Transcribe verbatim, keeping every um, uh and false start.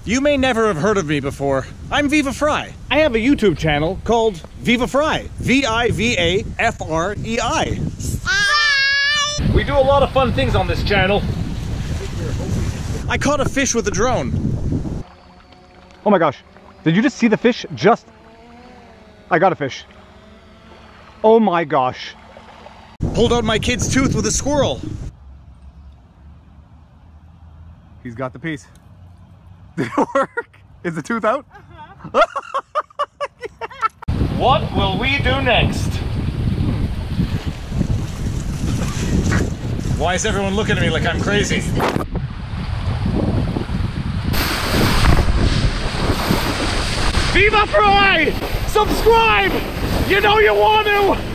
You may never have heard of me before. I'm Viva Frei. I have a YouTube channel called Viva Frei. V I V A F R E I. We do a lot of fun things on this channel. I caught a fish with a drone. Oh my gosh. Did you just see the fish? Just... I got a fish. Oh my gosh. Pulled out my kid's tooth with a squirrel. He's got the piece. Did it work? Is the tooth out? Uh-huh. What will we do next? Why is everyone looking at me like I'm crazy? Viva Frei! Subscribe! You know you want to!